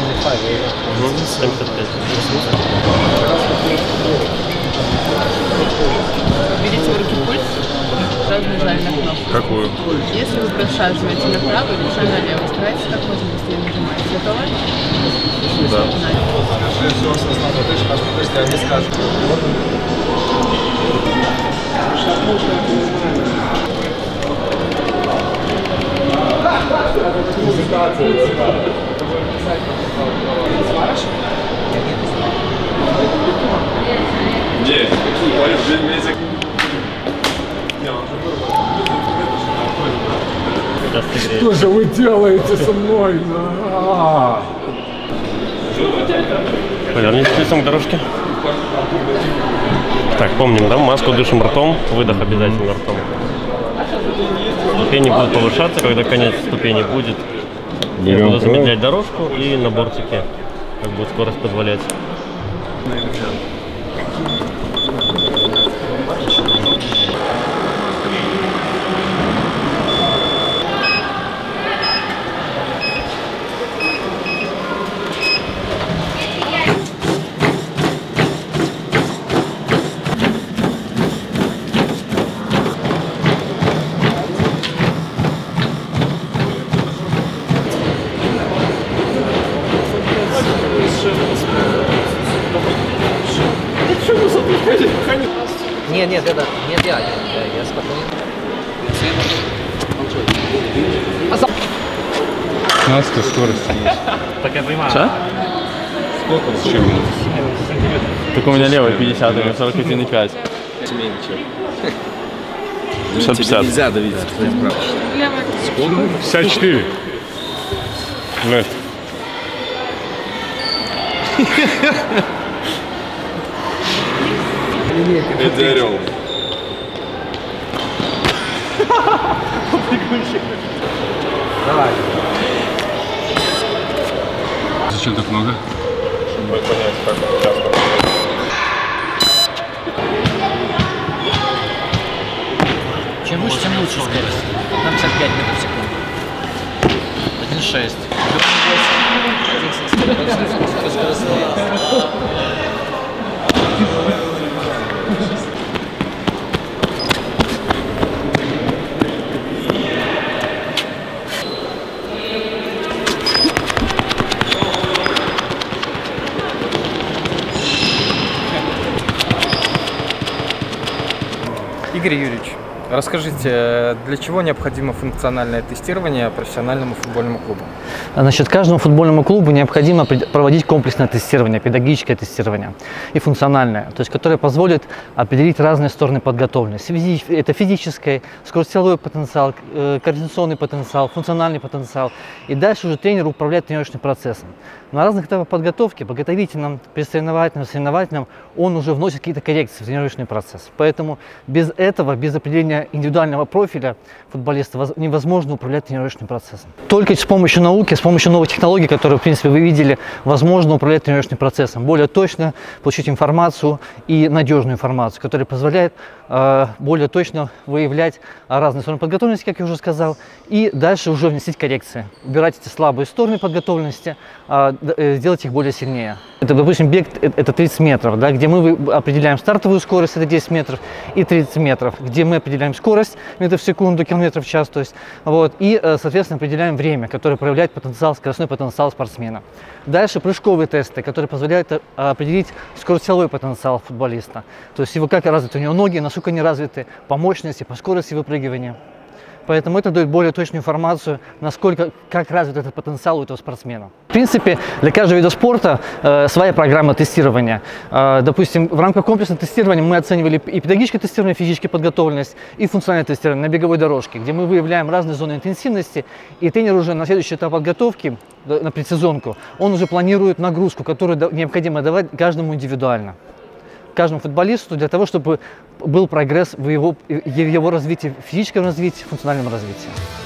Берите в руки пульс, сразу нажали на кнопку. Какую? Если вы прожимаете направо или же налево, старайтесь как можно быстрее нажимать. Готовы? Да. Что же вы делаете со мной? Повернитесь лицом к дорожке. Так, помним, да? Маску дышим ртом, выдох обязательно ртом. Ступени будут повышаться, когда конец ступени будет. Я буду замедлять дорожку и на бортике, как будет скорость позволять. Нет, это нет, я спокойно. Насколько скорость есть? Так я понимаю. Что? Сколько? Чем? Так у меня левый 50, у меня 41,5. 50. Нельзя давить. Сколько? 54. Нет. Это орел. Давай. Зачем так много? Чтобы понять, как часто. Чем выше, тем лучше скорость. 55 метров в секунду. 1,6. 1,7. Скоростные. Игорь Юрьевич, расскажите, для чего необходимо функциональное тестирование профессиональному футбольному клубу? Значит, каждому футбольному клубу необходимо проводить комплексное тестирование, педагогическое тестирование и функциональное, то есть которое позволит определить разные стороны подготовленности. Это физический, скоростной потенциал, координационный потенциал, функциональный потенциал. И дальше уже тренер управляет тренировочным процессом. На разных этапах подготовки, подготовительном, предсоревновательном, соревновательном, он уже вносит какие-то коррекции в тренировочный процесс. Поэтому без этого, без определения индивидуального профиля футболиста невозможно управлять тренировочным процессом. Только с помощью науки, с помощью новых технологий, которые, в принципе, вы видели, возможно управлять тренировочным процессом. Более точно получить информацию и надежную информацию, которая позволяет более точно выявлять разные стороны подготовленности, как я уже сказал, и дальше уже вносить коррекции. Убирать эти слабые стороны подготовленности, сделать их более сильнее. Это, допустим, бег это 30 метров, да, где мы определяем стартовую скорость, это 10 метров, и 30 метров, где мы определяем скорость метров в секунду, километров в час, то есть, вот, и, соответственно, определяем время, которое проявляет потенциал, скоростной потенциал спортсмена. Дальше прыжковые тесты, которые позволяют определить скоростной потенциал футболиста, то есть его, как развиты у него ноги, насколько они развиты по мощности, по скорости выпрыгивания. Поэтому это дает более точную информацию, насколько, как развит этот потенциал у этого спортсмена. В принципе, для каждого вида спорта своя программа тестирования. Допустим, в рамках комплексного тестирования мы оценивали и педагогическое тестирование, физическая подготовленность, и функциональное тестирование на беговой дорожке, где мы выявляем разные зоны интенсивности, и тренер уже на следующий этап подготовки, на предсезонку, он уже планирует нагрузку, которую необходимо давать каждому индивидуально. Каждому футболисту для того, чтобы был прогресс в его развитии, в физическом развитии, в функциональном развитии.